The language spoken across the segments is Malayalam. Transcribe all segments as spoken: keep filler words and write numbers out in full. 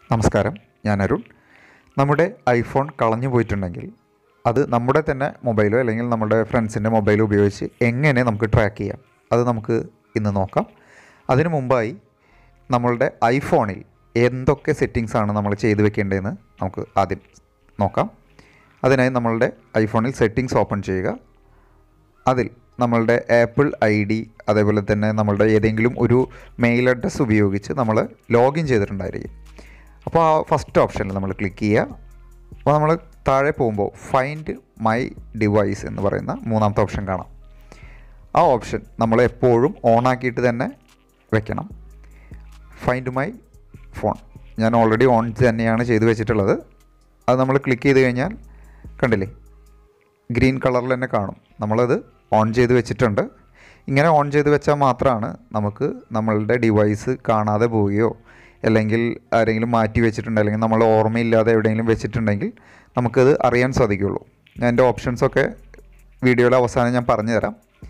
നമസ്കാരം, ഞാൻ അരുൺ. നമ്മുടെ ഐഫോൺ കളഞ്ഞു പോയിട്ടുണ്ടെങ്കിൽ അത് നമ്മുടെ തന്നെ മൊബൈലോ അല്ലെങ്കിൽ നമ്മുടെ ഫ്രണ്ട്സിൻ്റെ മൊബൈലോ ഉപയോഗിച്ച് എങ്ങനെ നമുക്ക് ട്രാക്ക് ചെയ്യാം, അത് നമുക്ക് ഇന്ന് നോക്കാം. അതിനു മുമ്പായി നമ്മളുടെ ഐഫോണിൽ എന്തൊക്കെ സെറ്റിങ്സാണ് നമ്മൾ ചെയ്തു വെക്കേണ്ടതെന്ന് നമുക്ക് ആദ്യം നോക്കാം. അതിനായി നമ്മളുടെ ഐഫോണിൽ സെറ്റിങ്സ് ഓപ്പൺ ചെയ്യുക. അതിൽ നമ്മളുടെ ആപ്പിൾ ഐ ഡി, അതേപോലെ തന്നെ നമ്മളുടെ ഏതെങ്കിലും ഒരു മെയിൽ അഡ്രസ്സ് ഉപയോഗിച്ച് നമ്മൾ ലോഗിൻ ചെയ്തിട്ടുണ്ടായിരിക്കും. അപ്പോൾ ആ ഫസ്റ്റ് ഓപ്ഷനിൽ നമ്മൾ ക്ലിക്ക് ചെയ്യുക. അപ്പോൾ നമ്മൾ താഴെ പോകുമ്പോൾ ഫൈൻഡ് മൈ ഡിവൈസ് എന്ന് പറയുന്ന മൂന്നാമത്തെ ഓപ്ഷൻ കാണാം. ആ ഓപ്ഷൻ നമ്മൾ എപ്പോഴും ഓണാക്കിയിട്ട് തന്നെ വെക്കണം. ഫൈൻഡ് മൈ ഫോൺ ഞാൻ ഓൾറെഡി ഓൺ തന്നെയാണ് ചെയ്ത് വെച്ചിട്ടുള്ളത്. അത് നമ്മൾ ക്ലിക്ക് ചെയ്ത് കഴിഞ്ഞാൽ കണ്ടില്ലേ, ഗ്രീൻ കളറിൽ തന്നെ കാണും. നമ്മളത് ഓൺ ചെയ്ത് വെച്ചിട്ടുണ്ട്. ഇങ്ങനെ ഓൺ ചെയ്ത് വെച്ചാൽ മാത്രമാണ് നമുക്ക് നമ്മളുടെ ഡിവൈസ് കാണാതെ പോവുകയോ അല്ലെങ്കിൽ ആരെങ്കിലും മാറ്റി വെച്ചിട്ടുണ്ട് അല്ലെങ്കിൽ നമ്മൾ ഓർമ്മയില്ലാതെ എവിടെയെങ്കിലും വെച്ചിട്ടുണ്ടെങ്കിൽ നമുക്കത് അറിയാൻ സാധിക്കുകയുള്ളൂ. ഞാൻ എൻ്റെ ഓപ്ഷൻസൊക്കെ വീഡിയോയുടെ അവസാനം ഞാൻ പറഞ്ഞു തരാം.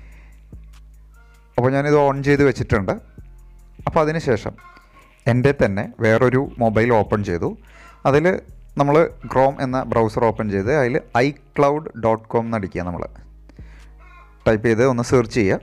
അപ്പോൾ ഞാനിത് ഓൺ ചെയ്ത് വെച്ചിട്ടുണ്ട്. അപ്പോൾ അതിന് ശേഷം എൻ്റെ തന്നെ വേറൊരു മൊബൈൽ ഓപ്പൺ ചെയ്തു. അതിൽ നമ്മൾ ക്രോം എന്ന ബ്രൗസർ ഓപ്പൺ ചെയ്ത് അതിൽ ഐ ക്ലൗഡ് ഡോട്ട് കോം എന്നടിക്കുക. നമ്മൾ ടൈപ്പ് ചെയ്ത് ഒന്ന് സെർച്ച് ചെയ്യുക.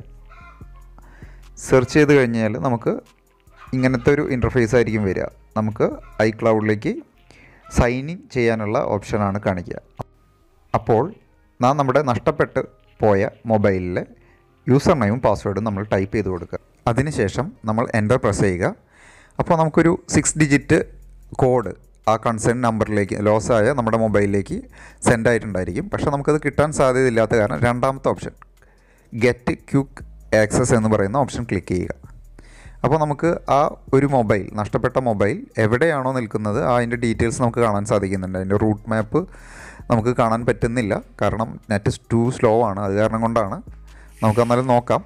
സെർച്ച് ചെയ്ത് കഴിഞ്ഞാൽ നമുക്ക് ഇങ്ങനത്തെ ഒരു ഇൻ്റർഫേസ് ആയിരിക്കും വരിക. നമുക്ക് ഐ ക്ലൗഡിലേക്ക് സൈൻ ഇൻ ചെയ്യാനുള്ള ഓപ്ഷനാണ് കാണിക്കുക. അപ്പോൾ നാം നമ്മുടെ നഷ്ടപ്പെട്ട് പോയ മൊബൈലിലെ യൂസർ നെയിമും പാസ്വേഡും നമ്മൾ ടൈപ്പ് ചെയ്ത് കൊടുക്കുക. അതിനുശേഷം നമ്മൾ എൻ്റർ പ്രസ് ചെയ്യുക. അപ്പോൾ നമുക്കൊരു സിക്സ് ഡിജിറ്റ് കോഡ് ആ കൺസേൺ നമ്പറിലേക്ക്, ലോസായ നമ്മുടെ മൊബൈലിലേക്ക് സെൻഡ് ആയിട്ടുണ്ടായിരിക്കും. പക്ഷേ നമുക്കത് കിട്ടാൻ സാധ്യതയില്ലാത്ത കാരണം രണ്ടാമത്തെ ഓപ്ഷൻ ഗെറ്റ് ക്വിക്ക് ആക്സസ് എന്ന് പറയുന്ന ഓപ്ഷൻ ക്ലിക്ക് ചെയ്യുക. അപ്പോൾ നമുക്ക് ആ ഒരു മൊബൈൽ, നഷ്ടപ്പെട്ട മൊബൈൽ എവിടെയാണോ നിൽക്കുന്നത് അതിൻ്റെ ഡീറ്റെയിൽസ് നമുക്ക് കാണാൻ സാധിക്കുന്നുണ്ട്. അതിൻ്റെ റൂട്ട് മാപ്പ് നമുക്ക് കാണാൻ പറ്റുന്നില്ല, കാരണം നെറ്റ് ടു സ്ലോ ആണ്. അത് കാരണം കൊണ്ടാണ്. നമുക്ക് എന്നാലും നോക്കാം.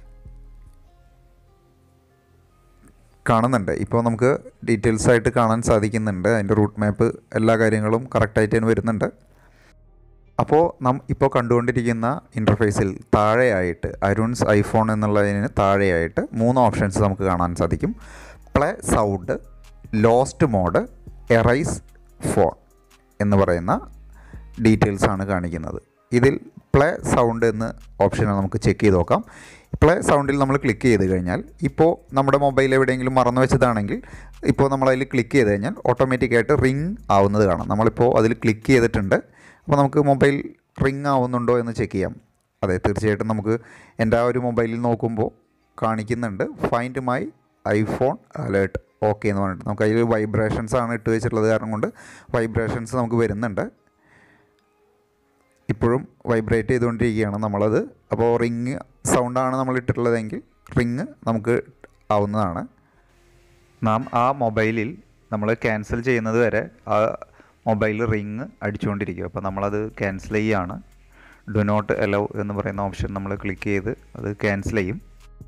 കാണുന്നുണ്ട്, ഇപ്പോൾ നമുക്ക് ഡീറ്റെയിൽസ് ആയിട്ട് കാണാൻ സാധിക്കുന്നുണ്ട്. അതിൻ്റെ റൂട്ട് മാപ്പ് എല്ലാ കാര്യങ്ങളും കറക്റ്റായിട്ട് തന്നെ വരുന്നുണ്ട്. അപ്പോൾ നാം ഇപ്പോൾ കണ്ടുകൊണ്ടിരിക്കുന്ന ഇൻ്റർഫേസിൽ താഴെയായിട്ട് അരുൺസ് ഐഫോൺ എന്നുള്ളതിന് താഴെയായിട്ട് മൂന്ന് ഓപ്ഷൻസ് നമുക്ക് കാണാൻ സാധിക്കും. Play sound, lost mode, erase phone എന്ന് പറയുന്ന ഡീറ്റെയിൽസാണ് കാണിക്കുന്നത്. ഇതിൽ പ്ലേ സൗണ്ട് എന്ന ഓപ്ഷനെ നമുക്ക് ചെക്ക് ചെയ്ത് നോക്കാം. പ്ലേ സൗണ്ടിൽ നമ്മൾ ക്ലിക്ക് ചെയ്ത് കഴിഞ്ഞാൽ ഇപ്പോൾ നമ്മുടെ മൊബൈൽ എവിടെയെങ്കിലും മറന്നു വെച്ചതാണെങ്കിൽ ഇപ്പോൾ നമ്മളതിൽ ക്ലിക്ക് ചെയ്ത് കഴിഞ്ഞാൽ ഓട്ടോമാറ്റിക്കായിട്ട് റിങ് ആവുന്നത് കാണാം. നമ്മളിപ്പോൾ അതിൽ ക്ലിക്ക് ചെയ്തിട്ടുണ്ട്. അപ്പോൾ നമുക്ക് മൊബൈൽ റിങ് ആവുന്നുണ്ടോ എന്ന് ചെക്ക് ചെയ്യാം. അതെ, തീർച്ചയായിട്ടും നമുക്ക് എൻ്റെ ആ ഒരു മൊബൈലിൽ നോക്കുമ്പോൾ കാണിക്കുന്നുണ്ട് find my iPhone alert okay എന്ന് പറഞ്ഞിട്ട്. നമുക്ക് അതിൽ വൈബ്രേഷൻസ് ആണ് ഇട്ട് വെച്ചിട്ടുള്ളത് കാരണം കൊണ്ട് വൈബ്രേഷൻസ് നമുക്ക് വരുന്നുണ്ട്. ഇപ്പോഴും വൈബ്രേറ്റ് ചെയ്തുകൊണ്ടിരിക്കുകയാണ് നമ്മളത്. അപ്പോൾ റിങ് സൗണ്ടാണ് നമ്മൾ ഇട്ടിട്ടുള്ളതെങ്കിൽ റിങ് നമുക്ക് ആവുന്നതാണ്. നാം ആ മൊബൈലിൽ നമ്മൾ ക്യാൻസൽ ചെയ്യുന്നത് വരെ ആ മൊബൈൽ റിങ് അടിച്ചുകൊണ്ടിരിക്കും. അപ്പോൾ നമ്മളത് ക്യാൻസൽ ചെയ്യുകയാണ്. ഡു നോട്ട് അലൗ എന്ന് പറയുന്ന ഓപ്ഷൻ നമ്മൾ ക്ലിക്ക് ചെയ്ത് അത് ക്യാൻസൽ ചെയ്യും.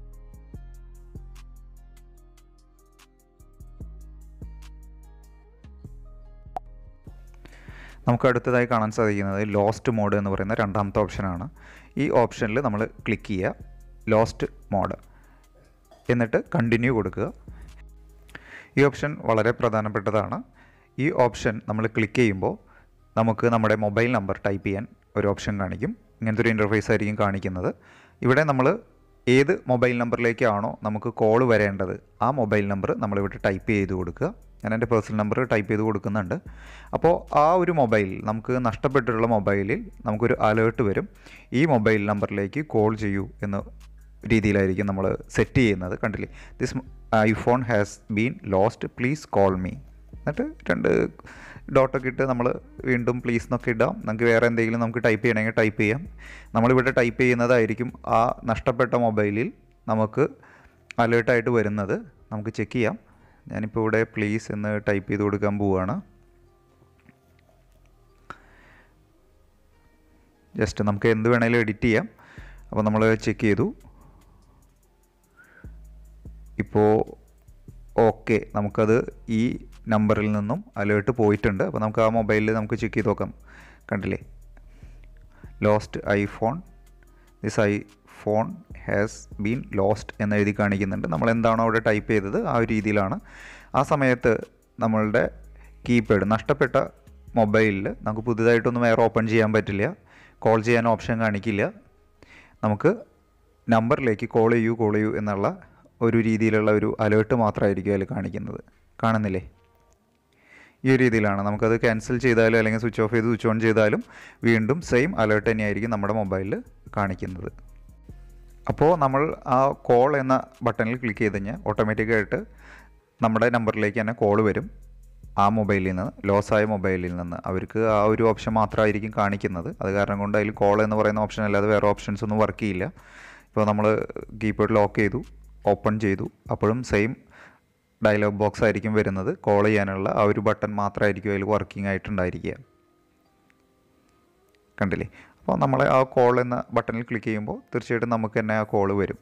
നമുക്ക് അടുത്തതായി കാണാൻ സാധിക്കുന്നത് ലോസ്റ്റ് മോഡ് എന്ന് പറയുന്ന രണ്ടാമത്തെ ഓപ്ഷനാണ്. ഈ ഓപ്ഷനിൽ നമ്മൾ ക്ലിക്ക് ചെയ്യുക, ലോസ്റ്റ് മോഡ്, എന്നിട്ട് കണ്ടിന്യൂ കൊടുക്കുക. ഈ ഓപ്ഷൻ വളരെ പ്രധാനപ്പെട്ടതാണ്. ഈ ഓപ്ഷൻ നമ്മൾ ക്ലിക്ക് ചെയ്യുമ്പോൾ നമുക്ക് നമ്മുടെ മൊബൈൽ നമ്പർ ടൈപ്പ് ചെയ്യാൻ ഒരു ഓപ്ഷൻ കാണിക്കും. ഇങ്ങനത്തെ ഒരു ഇൻ്റർഫേസ് ആയിരിക്കും കാണിക്കുന്നത്. ഇവിടെ നമ്മൾ ഏത് മൊബൈൽ നമ്പറിലേക്കാണോ നമുക്ക് കോൾ വരേണ്ടത് ആ മൊബൈൽ നമ്പർ നമ്മളിവിടെ ടൈപ്പ് ചെയ്ത് കൊടുക്കുക. ഞാൻ എൻ്റെ പേഴ്സണൽ നമ്പർ ടൈപ്പ് ചെയ്ത് കൊടുക്കുന്നുണ്ട്. അപ്പോൾ ആ ഒരു മൊബൈൽ, നമുക്ക് നഷ്ടപ്പെട്ടിട്ടുള്ള മൊബൈലിൽ നമുക്കൊരു അലേർട്ട് വരും, ഈ മൊബൈൽ നമ്പറിലേക്ക് കോൾ ചെയ്യൂ എന്ന രീതിയിലായിരിക്കും നമ്മൾ സെറ്റ് ചെയ്യുന്നത്. കണ്ടില്ലേ, this iPhone has been lost, please call me. എന്നിട്ട് രണ്ട് ഡോട്ടൊക്കെ ഇട്ട് നമ്മൾ വീണ്ടും പ്ലീസ് എന്നൊക്കെ ഇടാം. നമുക്ക് വേറെ എന്തെങ്കിലും നമുക്ക് ടൈപ്പ് ചെയ്യണമെങ്കിൽ ടൈപ്പ് ചെയ്യാം. നമ്മളിവിടെ ടൈപ്പ് ചെയ്യുന്നതായിരിക്കും ആ നഷ്ടപ്പെട്ട മൊബൈലിൽ നമുക്ക് അലേർട്ടായിട്ട് വരുന്നത്. നമുക്ക് ചെക്ക് ചെയ്യാം. ഞാനിപ്പോൾ ഇവിടെ പ്ലീസ് എന്ന് ടൈപ്പ് ചെയ്ത് കൊടുക്കാൻ പോവുകയാണ്. ജസ്റ്റ് നമുക്ക് എന്ത് വേണമെങ്കിലും എഡിറ്റ് ചെയ്യാം. അപ്പോൾ നമ്മൾ ചെക്ക് ചെയ്തു. ഇപ്പോൾ ഓക്കെ, നമുക്കത് ഈ നമ്പറിൽ നിന്നും അലേർട്ട് പോയിട്ടുണ്ട്. അപ്പോൾ നമുക്ക് ആ മൊബൈലിൽ നമുക്ക് ചെക്ക് ചെയ്ത് നോക്കാം. കണ്ടില്ലേ, lost iPhone, this iPhone has been lost എന്ന് എഴുതി കാണിക്കുന്നുണ്ട്. നമ്മൾ എന്താണോ അവിടെ ടൈപ്പ് ചെയ്തത് ആ ഒരു രീതിയിലാണ്. ആ സമയത്ത് നമ്മളുടെ കീപാഡ് നഷ്ടപ്പെട്ട മൊബൈലിൽ നമുക്ക് പുതുതായിട്ടൊന്നും വേറെ ഓപ്പൺ ചെയ്യാൻ പറ്റില്ല, കോൾ ചെയ്യാൻ ഓപ്ഷൻ കാണിക്കില്ല. നമുക്ക് നമ്പറിലേക്ക് കോൾ ചെയ്യൂ കോൾ ചെയ്യൂ എന്നുള്ള ഒരു രീതിയിലുള്ള ഒരു അലേർട്ട് മാത്രമായിരിക്കും അതിൽ കാണിക്കുന്നത്. കാണുന്നില്ലേ? ഈ ഒരു രീതിയിലാണ്. നമുക്കത് ക്യാൻസൽ ചെയ്താലും അല്ലെങ്കിൽ സ്വിച്ച് ഓഫ് ചെയ്ത് സ്വിച്ച് ഓൺ ചെയ്താലും വീണ്ടും സെയിം അലേർട്ട് തന്നെയായിരിക്കും നമ്മുടെ മൊബൈലിൽ കാണിക്കുന്നത്. അപ്പോൾ നമ്മൾ ആ കോൾ എന്ന ബട്ടണിൽ ക്ലിക്ക് ചെയ്ത് കഴിഞ്ഞാൽ ഓട്ടോമാറ്റിക്കായിട്ട് നമ്മുടെ നമ്പറിലേക്ക് തന്നെ കോൾ വരും. ആ മൊബൈലിൽ നിന്ന്, ലോസായ മൊബൈലിൽ നിന്ന് അവർക്ക് ആ ഒരു ഓപ്ഷൻ മാത്രമായിരിക്കും കാണിക്കുന്നത്. അത് കാരണം കൊണ്ട് അതിൽ കോൾ എന്ന് പറയുന്ന ഓപ്ഷൻ അല്ലാതെ വേറെ ഓപ്ഷൻസ് ഒന്നും വർക്ക് ചെയ്യില്ല. ഇപ്പോൾ നമ്മൾ കീപാഡ് ലോക്ക് ചെയ്തു, ഓപ്പൺ ചെയ്തു, അപ്പോഴും സെയിം ഡയലോഗ് ബോക്സ് ആയിരിക്കും വരുന്നത്. കോൾ ചെയ്യാനുള്ള ആ ഒരു ബട്ടൺ മാത്രമായിരിക്കും അതിൽ വർക്കിംഗ് ആയിട്ടുണ്ടായിരിക്കുക. കണ്ടില്ലേ? അപ്പോൾ നമ്മൾ ആ കോൾ എന്ന ബട്ടണിൽ ക്ലിക്ക് ചെയ്യുമ്പോൾ തീർച്ചയായിട്ടും നമുക്ക് തന്നെ ആ കോൾ വരും.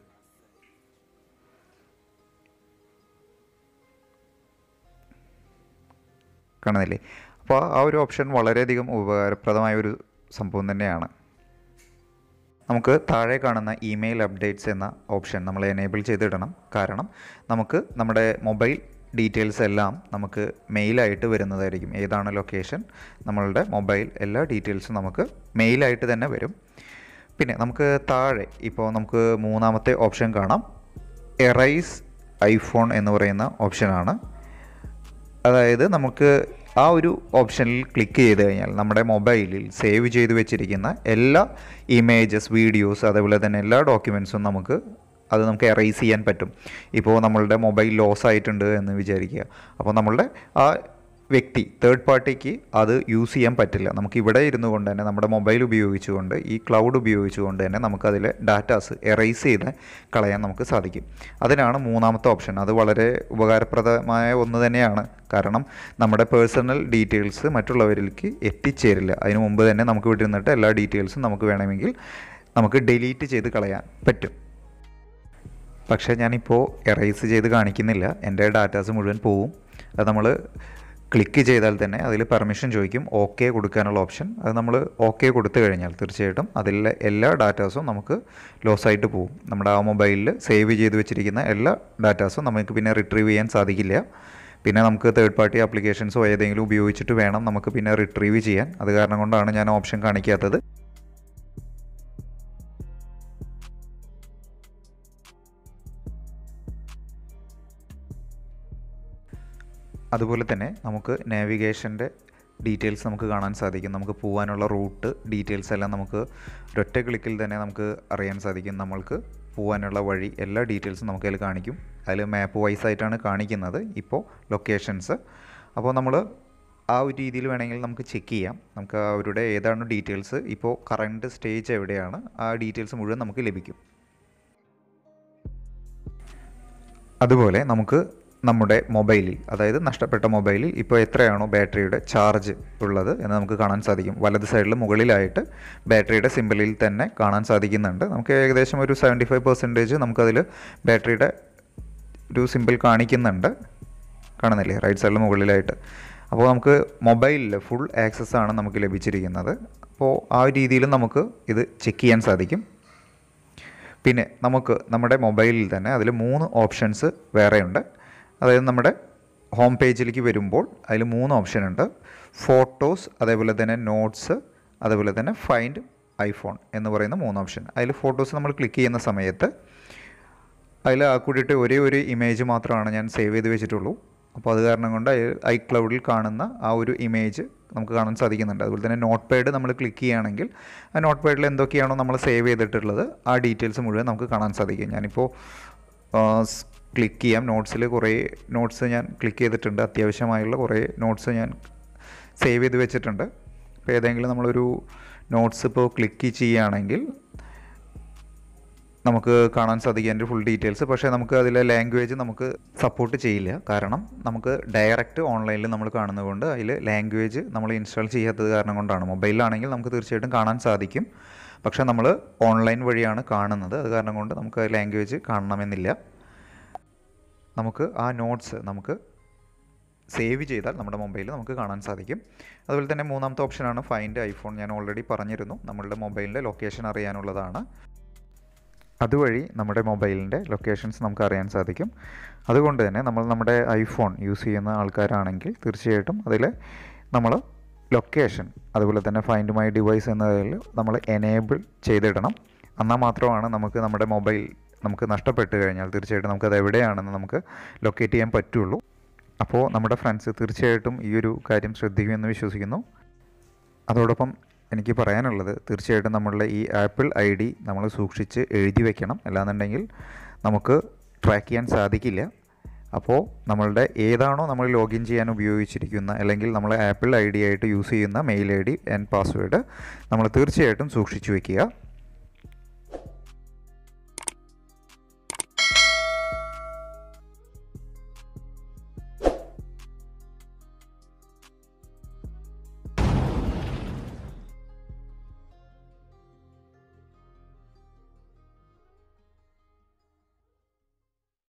കാണുന്നില്ലേ? അപ്പോൾ ആ ഒരു ഓപ്ഷൻ വളരെയധികം ഉപകാരപ്രദമായ ഒരു സംഭവം തന്നെയാണ്. നമുക്ക് താഴെ കാണുന്ന ഇമെയിൽ അപ്ഡേറ്റ്സ് എന്ന ഓപ്ഷൻ നമ്മൾ എനേബിൾ ചെയ്തിടണം. കാരണം നമുക്ക് നമ്മുടെ മൊബൈൽ ഡീറ്റെയിൽസ് എല്ലാം നമുക്ക് മെയിലായിട്ട് വരുന്നതായിരിക്കും. ഏതാണ് ലൊക്കേഷൻ, നമ്മളുടെ മൊബൈൽ എല്ലാ ഡീറ്റെയിൽസും നമുക്ക് മെയിലായിട്ട് തന്നെ വരും. പിന്നെ നമുക്ക് താഴെ ഇപ്പോൾ നമുക്ക് മൂന്നാമത്തെ ഓപ്ഷൻ കാണാം, എറൈസ് ഐഫോൺ എന്ന് പറയുന്ന ഓപ്ഷനാണ്. അതായത് നമുക്ക് ആ ഒരു ഓപ്ഷനിൽ ക്ലിക്ക് ചെയ്ത് കഴിഞ്ഞാൽ നമ്മുടെ മൊബൈലിൽ സേവ് ചെയ്ത് വെച്ചിരിക്കുന്ന എല്ലാ ഇമേജസ്, വീഡിയോസ്, അതേപോലെ തന്നെ എല്ലാ ഡോക്യുമെൻറ്റ്സും നമുക്ക് അത് നമുക്ക് എറൈസ് ചെയ്യാൻ പറ്റും. ഇപ്പോൾ നമ്മളുടെ മൊബൈൽ ലോസ് ആയിട്ടുണ്ട് എന്ന് വിചാരിക്കുക. അപ്പോൾ നമ്മളുടെ ആ വ്യക്തി, തേർഡ് പാർട്ടിക്ക് അത് യൂസ് ചെയ്യാൻ പറ്റില്ല. നമുക്ക് ഇവിടെ ഇരുന്നു കൊണ്ട് തന്നെ നമ്മുടെ മൊബൈൽ ഉപയോഗിച്ചുകൊണ്ട്, ഈ ക്ലൗഡ് ഉപയോഗിച്ചുകൊണ്ട് തന്നെ നമുക്കതിലെ ഡാറ്റാസ് എറൈസ് ചെയ്ത് കളയാൻ നമുക്ക് സാധിക്കും. അതിനാണ് മൂന്നാമത്തെ ഓപ്ഷൻ. അത് വളരെ ഉപകാരപ്രദമായ ഒന്ന് തന്നെയാണ്. കാരണം നമ്മുടെ പേഴ്സണൽ ഡീറ്റെയിൽസ് മറ്റുള്ളവരിലേക്ക് എത്തിച്ചേരില്ല. അതിന് മുമ്പ് തന്നെ നമുക്ക് വിട്ടിരുന്നിട്ട് എല്ലാ ഡീറ്റെയിൽസും നമുക്ക് വേണമെങ്കിൽ നമുക്ക് ഡിലീറ്റ് ചെയ്ത് കളയാൻ പറ്റും. പക്ഷേ ഞാനിപ്പോൾ എറൈസ് ചെയ്ത് കാണിക്കുന്നില്ല, എൻ്റെ ഡാറ്റാസ് മുഴുവൻ പോവും. അത് നമ്മൾ ക്ലിക്ക് ചെയ്താൽ തന്നെ അതിൽ പെർമിഷൻ ചോദിക്കും, ഓക്കെ കൊടുക്കാനുള്ള ഓപ്ഷൻ. അത് നമ്മൾ ഓക്കെ കൊടുത്തു കഴിഞ്ഞാൽ തീർച്ചയായിട്ടും അതിലെ എല്ലാ ഡാറ്റാസും നമുക്ക് ലോസായിട്ട് പോകും. നമ്മുടെ ആ മൊബൈലിൽ സേവ് ചെയ്ത് വെച്ചിരിക്കുന്ന എല്ലാ ഡാറ്റാസും നമുക്ക് പിന്നെ റിട്രീവ് ചെയ്യാൻ സാധിക്കില്ല. പിന്നെ നമുക്ക് തേർഡ് പാർട്ടി ആപ്ലിക്കേഷൻസോ ഏതെങ്കിലും ഉപയോഗിച്ചിട്ട് വേണം നമുക്ക് പിന്നെ റിട്രീവ് ചെയ്യാൻ. അത് കാരണം കൊണ്ടാണ് ഞാൻ ഓപ്ഷൻ കാണിക്കാത്തത്. അതുപോലെ തന്നെ നമുക്ക് നാവിഗേഷൻ്റെ ഡീറ്റെയിൽസ് നമുക്ക് കാണാൻ സാധിക്കും. നമുക്ക് പോകാനുള്ള റൂട്ട് ഡീറ്റെയിൽസ് എല്ലാം നമുക്ക് ഒരൊറ്റ ക്ലിക്കിൽ തന്നെ നമുക്ക് അറിയാൻ സാധിക്കും. നമ്മൾക്ക് പോകാനുള്ള വഴി എല്ലാ ഡീറ്റെയിൽസും നമുക്കതിൽ കാണിക്കും. അതിൽ മാപ്പ് വൈസ് ആയിട്ടാണ് കാണിക്കുന്നത് ഇപ്പോൾ ലൊക്കേഷൻസ്. അപ്പോൾ നമ്മൾ ആ ഒരു രീതിയിൽ വേണമെങ്കിൽ നമുക്ക് ചെക്ക് ചെയ്യാം. നമുക്ക് അവരുടെ ഏതാണ് ഡീറ്റെയിൽസ്, ഇപ്പോൾ കറണ്ട് സ്റ്റേജ് എവിടെയാണ്, ആ ഡീറ്റെയിൽസ് മുഴുവൻ നമുക്ക് ലഭിക്കും. അതുപോലെ നമുക്ക് നമ്മുടെ മൊബൈലിൽ, അതായത് നഷ്ടപ്പെട്ട മൊബൈലിൽ ഇപ്പോൾ എത്രയാണോ ബാറ്ററിയുടെ ചാർജ് ഉള്ളത് എന്ന് നമുക്ക് കാണാൻ സാധിക്കും. വലത് സൈഡിൽ മുകളിലായിട്ട് ബാറ്ററിയുടെ സിമ്പിളിൽ തന്നെ കാണാൻ സാധിക്കുന്നുണ്ട്. നമുക്ക് ഏകദേശം ഒരു സെവൻറ്റി ഫൈവ് പെർസെൻറ്റേജ് നമുക്കതിൽ ബാറ്ററിയുടെ ഒരു സിമ്പിൾ കാണിക്കുന്നുണ്ട്. കാണുന്നില്ലേ? റൈറ്റ് സൈഡിൽ മുകളിലായിട്ട്. അപ്പോൾ നമുക്ക് മൊബൈലിൽ ഫുൾ ആക്സസ് ആണ് നമുക്ക് ലഭിച്ചിരിക്കുന്നത്. അപ്പോൾ ആ രീതിയിൽ നമുക്ക് ഇത് ചെക്ക് ചെയ്യാൻ സാധിക്കും. പിന്നെ നമുക്ക് നമ്മുടെ മൊബൈലിൽ തന്നെ അതിൽ മൂന്ന് ഓപ്ഷൻസ് വേറെയുണ്ട്. അതായത് നമ്മുടെ ഹോം പേജിലേക്ക് വരുമ്പോൾ അതിൽ മൂന്ന് ഓപ്ഷൻ ഉണ്ട്. ഫോട്ടോസ്, അതേപോലെ തന്നെ നോട്ട്സ്, അതേപോലെ തന്നെ ഫൈൻഡ് ഐഫോൺ എന്ന് പറയുന്ന മൂന്ന് ഓപ്ഷൻ. അതിൽ ഫോട്ടോസ് നമ്മൾ ക്ലിക്ക് ചെയ്യുന്ന സമയത്ത് അതിൽ ആ കൂടിയിട്ട് ഒരേ ഒരു ഇമേജ് മാത്രമാണ് ഞാൻ സേവ് ചെയ്ത് വെച്ചിട്ടുള്ളൂ. അപ്പോൾ അത് കാരണം കൊണ്ട് ഐ ക്ലൗഡിൽ കാണുന്ന ആ ഒരു ഇമേജ് നമുക്ക് കാണാൻ സാധിക്കുന്നുണ്ട്. അതുപോലെ തന്നെ നോട്ട് പാഡ് നമ്മൾ ക്ലിക്ക് ചെയ്യുകയാണെങ്കിൽ ആ നോട്ട് പാഡിൽ എന്തൊക്കെയാണോ നമ്മൾ സേവ് ചെയ്തിട്ടുള്ളത് ആ ഡീറ്റെയിൽസ് മുഴുവൻ നമുക്ക് കാണാൻ സാധിക്കും. ഞാനിപ്പോൾ ക്ലിക്ക് ചെയ്യാം. നോട്ട്സിൽ കുറേ നോട്ട്സ് ഞാൻ ക്ലിക്ക് ചെയ്തിട്ടുണ്ട്. അത്യാവശ്യമായുള്ള കുറേ നോട്ട്സ് ഞാൻ സേവ് ചെയ്ത് വെച്ചിട്ടുണ്ട്. ഇപ്പോൾ ഏതെങ്കിലും നമ്മളൊരു നോട്ട്സ് ഇപ്പോൾ ക്ലിക്ക് ചെയ്യുകയാണെങ്കിൽ നമുക്ക് കാണാൻ സാധിക്കും അതിൻ്റെ ഫുൾ ഡീറ്റെയിൽസ്. പക്ഷേ നമുക്ക് അതിലെ ലാംഗ്വേജ് നമുക്ക് സപ്പോർട്ട് ചെയ്യില്ല. കാരണം നമുക്ക് ഡയറക്റ്റ് ഓൺലൈനിൽ നമ്മൾ കാണുന്നതുകൊണ്ട് അതിൽ ലാംഗ്വേജ് നമ്മൾ ഇൻസ്റ്റാൾ ചെയ്യാത്തത് കാരണം കൊണ്ടാണ്. മൊബൈലിലാണെങ്കിൽ നമുക്ക് തീർച്ചയായിട്ടും കാണാൻ സാധിക്കും. പക്ഷേ നമ്മൾ ഓൺലൈൻ വഴിയാണ് കാണുന്നത്. അത് കാരണം കൊണ്ട് നമുക്ക് ലാംഗ്വേജ് കാണണമെന്നില്ല. നമുക്ക് ആ നോട്ട്സ് നമുക്ക് സേവ് ചെയ്താൽ നമ്മുടെ മൊബൈലിൽ നമുക്ക് കാണാൻ സാധിക്കും. അതുപോലെ തന്നെ മൂന്നാമത്തെ ഓപ്ഷനാണ് ഫൈൻഡ് ഐഫോൺ. ഞാൻ ഓൾറെഡി പറഞ്ഞിരുന്നു, നമ്മളുടെ മൊബൈലിൻ്റെ ലൊക്കേഷൻ അറിയാനുള്ളതാണ്. അതുവഴി നമ്മുടെ മൊബൈലിൻ്റെ ലൊക്കേഷൻസ് നമുക്ക് അറിയാൻ സാധിക്കും. അതുകൊണ്ട് തന്നെ നമ്മൾ നമ്മുടെ ഐഫോൺ യൂസ് ചെയ്യുന്ന ആൾക്കാരാണെങ്കിൽ തീർച്ചയായിട്ടും അതിൽ നമ്മൾ ലൊക്കേഷൻ അതുപോലെ തന്നെ ഫൈൻഡ് മൈ ഡിവൈസ് എന്നതിൽ നമ്മൾ എനേബിൾ ചെയ്തിടണം. എന്നാൽ മാത്രമാണ് നമുക്ക് നമ്മുടെ മൊബൈൽ നമുക്ക് നഷ്ടപ്പെട്ട് കഴിഞ്ഞാൽ തീർച്ചയായിട്ടും നമുക്കത് എവിടെയാണെന്ന് നമുക്ക് ലൊക്കേറ്റ് ചെയ്യാൻ പറ്റുള്ളൂ. അപ്പോൾ നമ്മുടെ ഫ്രണ്ട്സ് തീർച്ചയായിട്ടും ഈ ഒരു കാര്യം ശ്രദ്ധിക്കുമെന്ന് വിശ്വസിക്കുന്നു. അതോടൊപ്പം എനിക്ക് പറയാനുള്ളത്, തീർച്ചയായിട്ടും നമ്മളുടെ ഈ ആപ്പിൾ ഐ ഡി നമ്മൾ സൂക്ഷിച്ച് എഴുതി വയ്ക്കണം. അല്ലാന്നുണ്ടെങ്കിൽ നമുക്ക് ട്രാക്ക് ചെയ്യാൻ സാധിക്കില്ല. അപ്പോൾ നമ്മളുടെ ഏതാണോ നമ്മൾ ലോഗിൻ ചെയ്യാൻ ഉപയോഗിച്ചിരിക്കുന്ന അല്ലെങ്കിൽ നമ്മൾ ആപ്പിൾ ഐ ഡി ആയിട്ട് യൂസ് ചെയ്യുന്ന mail I D and password നമ്മൾ തീർച്ചയായിട്ടും സൂക്ഷിച്ചു വയ്ക്കുക.